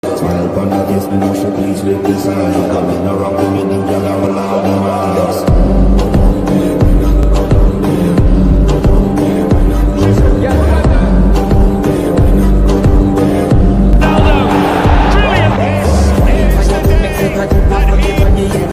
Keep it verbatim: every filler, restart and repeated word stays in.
Smile upon the face, me know she pleased with this. I'm coming around with me, them gyal are all out.